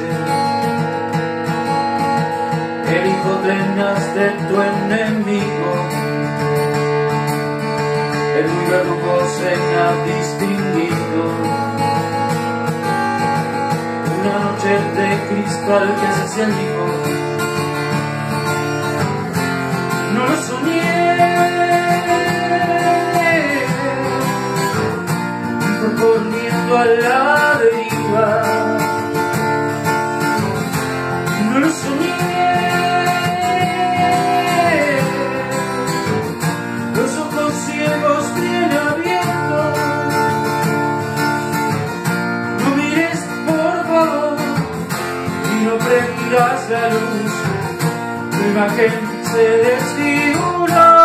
noche, el hijo tenaz de tu enemigo, el verdugo se ha distinguido. Una noche de cristal que se hacia el hijo, no lo soñé, fue corriendo a la deriva. No lo soñé, los ojos ciegos bien abiertos. No mires por favor y no prendas la luz, tu imagen se desfigura.